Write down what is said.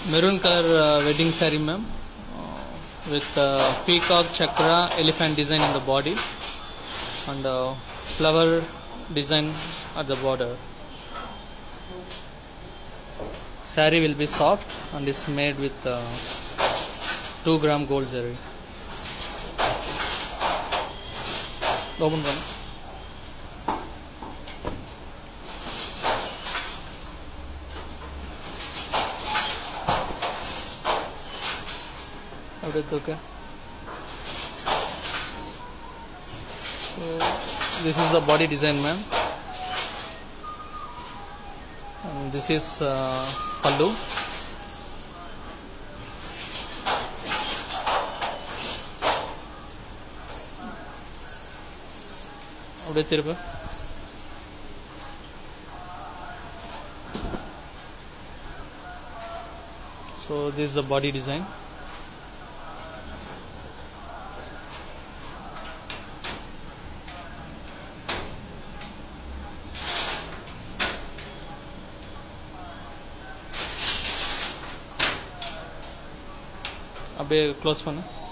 Maroon color wedding saree, ma'am, with peacock chakra elephant design in the body and flower design at the border. Saree will be soft and is made with 2 gram gold zari. Open one. Okay. So this is the body design, ma'am, and this is pallu. So this is the body design. அப்படியே close பண்ணு.